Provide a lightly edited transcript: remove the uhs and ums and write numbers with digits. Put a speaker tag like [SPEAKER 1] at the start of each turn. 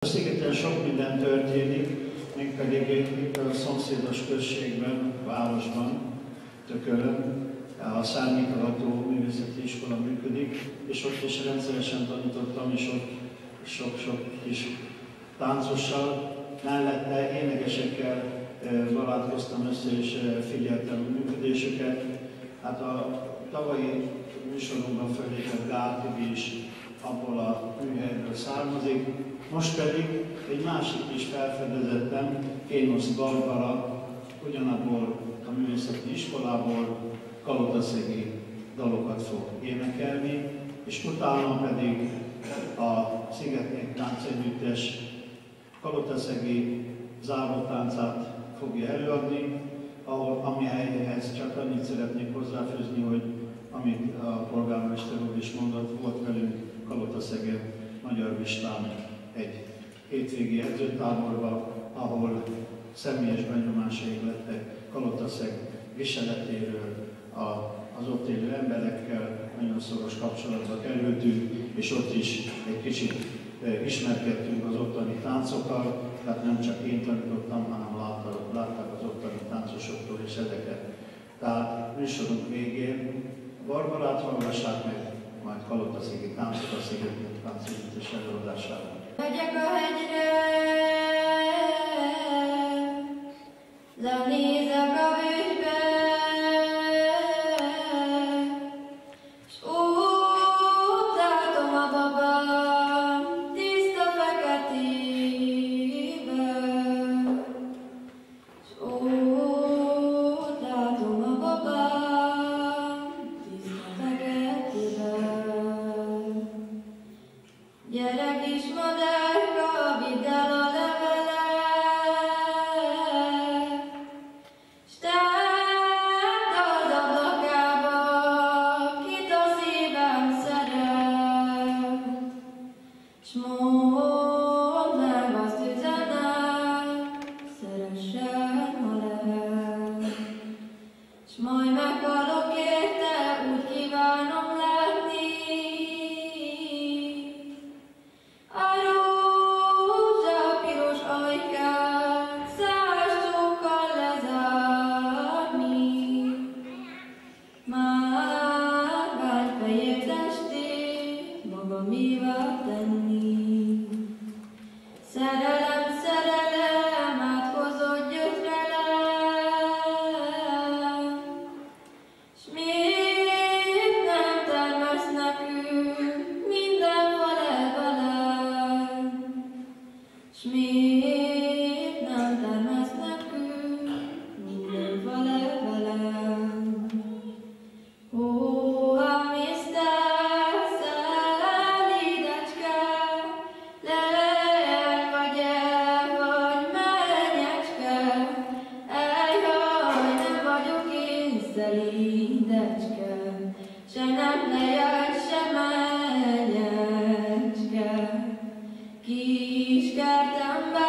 [SPEAKER 1] A szigeten sok minden történik, mégpedig itt a szomszédos községben, városban, Tökölön, a Szárnyékaható Művészeti Iskola működik, és ott is rendszeresen tanítottam, és ott sok-sok kis táncossal, mellette énekesekkel barátkoztam össze, és figyeltem a működésüket. Hát a tavalyi műsorunkban fölépett Gál is abból a műhelyből származik. Most pedig egy másik is felfedezettem, Kénosz Barbara, ugyanabból a művészeti iskolából kalotaszegi dalokat fog énekelni, és utána pedig a Szigetnék Táncegyüttes kalotaszegi zárótáncát fogja előadni, amelyhez csak annyit szeretnék hozzáfűzni, hogy amit a polgármester úr is mondott, volt velünk Kalotaszegen Magyar Vistán egy hétvégi edzőtáborban, ahol személyes benyomásaink lettek Kalotaszeg viseletéről, az ott élő emberekkel nagyon szoros kapcsolatba kerültünk, és ott is egy kicsit ismerkedtünk az ottani táncokkal, tehát nem csak én tanítottam, hanem látták az ottani táncosoktól is ezeket. Tehát műsorunk végén Barbarát hallgassák meg, majd kalotaszegi táncokat, a Szigetnék Táncegyüttes előadásában.
[SPEAKER 2] Megyek a hegyre, lenézek a völgybe, s úgy látom a babám tiszta feketébe, s úgy látom a babám tiszta feketébe. Gyere kis madárka, vidd el a levelet, s tedd az ablakába, kit a szívem szeret, s mondd meg azt üzenem, szeressen, ha lehet, s majd meghalok érte, úgy kívánom látni. A rózsa piros ajkát száz csókkal lezárni, márvány fehér testét magamévá tenni. Szerelem, szerelem, áthozott gyötrelem, s miért nem termesz nekünk minden velem, s miért nem termesz nekünk minden velem. Ó, ám Isten, szelídecske, lelek vagy-e, vagy mennyecske, ejjaj, nem vagyok én szelídecske, se nem lejek, se mennyecske. Kis kertemben